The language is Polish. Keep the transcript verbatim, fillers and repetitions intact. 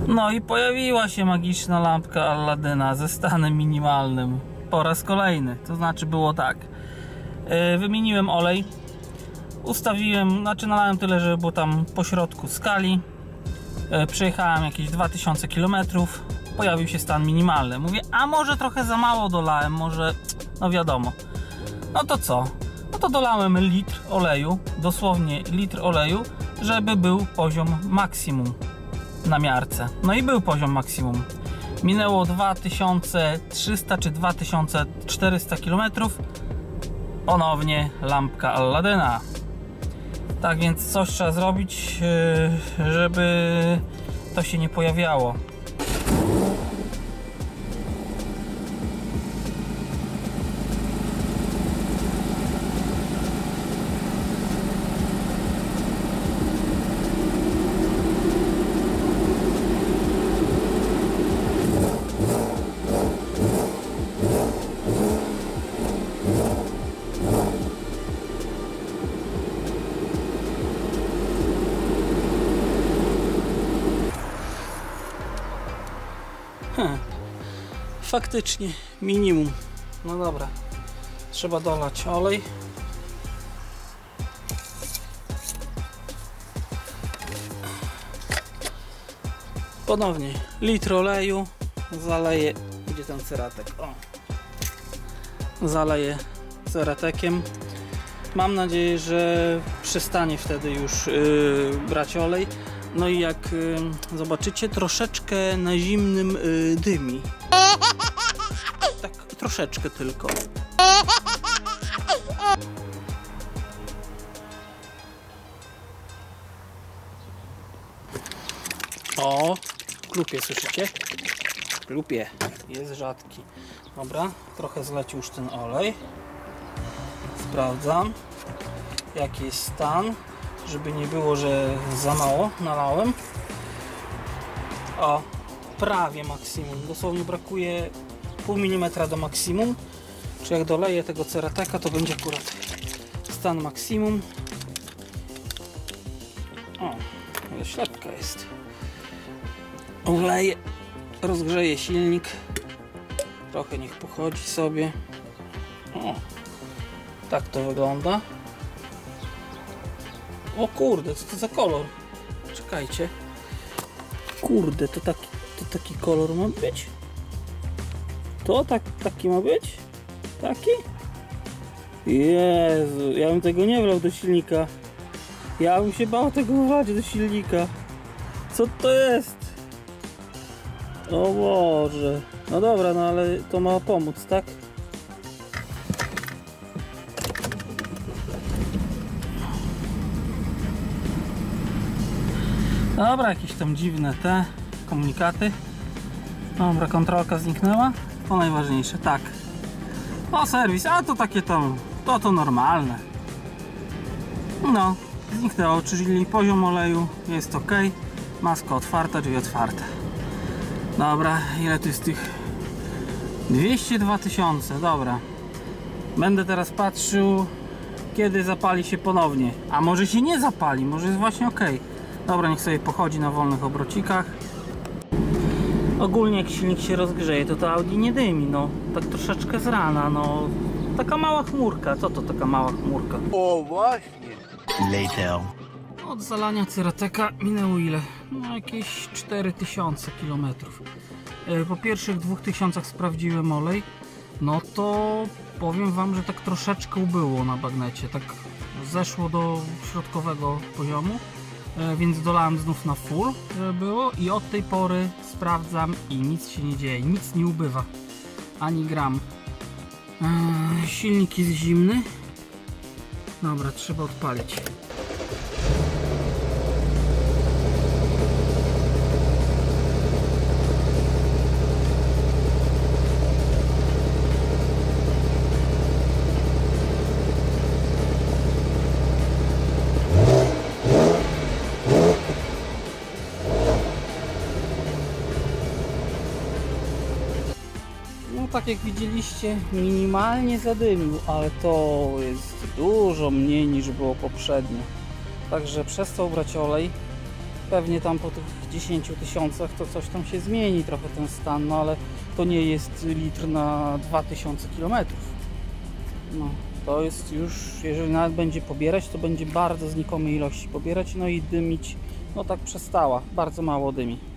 No i pojawiła się magiczna lampka Alladyna ze stanem minimalnym po raz kolejny. To znaczy było tak, wymieniłem olej, ustawiłem, znaczy nalałem tyle, żeby było tam po środku skali, przejechałem jakieś dwa tysiące kilometrów, pojawił się stan minimalny. Mówię, a może trochę za mało dolałem, może, no wiadomo. No to co? No to dolałem litr oleju, dosłownie litr oleju, żeby był poziom maksimum na miarce. No i był poziom maksimum. Minęło dwa tysiące trzysta czy dwa tysiące czterysta kilometrów. Ponownie lampka Alladyna. Tak więc coś trzeba zrobić, żeby to się nie pojawiało. Hmm. Faktycznie minimum. No dobra, trzeba dolać olej. Ponownie litr oleju, zaleję, gdzie ten ceratek, o, zaleję ceratekiem. Mam nadzieję, że przestanie wtedy już yy, brać olej. No i jak y, zobaczycie, troszeczkę na zimnym y, dymi. Tak troszeczkę tylko. O, klupie, słyszycie? Klupie, jest rzadki. Dobra, trochę zlecił już ten olej. Sprawdzam, jaki jest stan. Żeby nie było, że za mało nalałem. O, prawie maksimum. Dosłownie brakuje pół milimetra do maksimum. Czy jak doleję tego cerateka, to będzie akurat stan maksimum. O, ale ślepka jest. Wleję, rozgrzeję silnik. Trochę niech pochodzi sobie. O, tak to wygląda. O kurde, co to za kolor? Czekajcie. Kurde, to taki, to taki kolor ma być? To tak, taki ma być? Taki? Jezu, ja bym tego nie wlał do silnika. Ja bym się bał tego wlać do silnika. Co to jest? O Boże. No dobra, no ale to ma pomóc, tak? Dobra, jakieś tam dziwne te komunikaty. Dobra, kontrolka zniknęła. To najważniejsze, tak. O, serwis, a to takie tam, to to normalne. No, zniknęło, czyli poziom oleju jest ok. Maska otwarta, drzwi otwarte. Dobra, ile tu jest tych? dwieście dwa tysiące, dobra. Będę teraz patrzył, kiedy zapali się ponownie. A może się nie zapali, może jest właśnie ok. Dobra, niech sobie pochodzi na wolnych obrocikach. Ogólnie jak silnik się rozgrzeje, to to Audi nie dymi, no. Tak troszeczkę z rana, no. Taka mała chmurka, co to taka mała chmurka? O właśnie. Later. Od zalania cerateka minęło ile? No jakieś cztery tysiące kilometrów. Po pierwszych dwóch tysiącach sprawdziłem olej. No to powiem wam, że tak troszeczkę ubyło na bagnecie. Tak zeszło do środkowego poziomu. Więc dolałem znów na full, żeby było, i od tej pory sprawdzam i nic się nie dzieje, nic nie ubywa, ani gram. Eee, silnik jest zimny. Dobra, trzeba odpalić. Tak jak widzieliście, minimalnie zadymił, ale to jest dużo mniej niż było poprzednio. Także przestał brać olej. Pewnie tam po tych dziesięciu tysiącach to coś tam się zmieni trochę ten stan, no ale to nie jest litr na dwa tysiące kilometrów. No, to jest już, jeżeli nawet będzie pobierać, to będzie bardzo znikomej ilości pobierać, no i dymić, no tak przestała, bardzo mało dymi.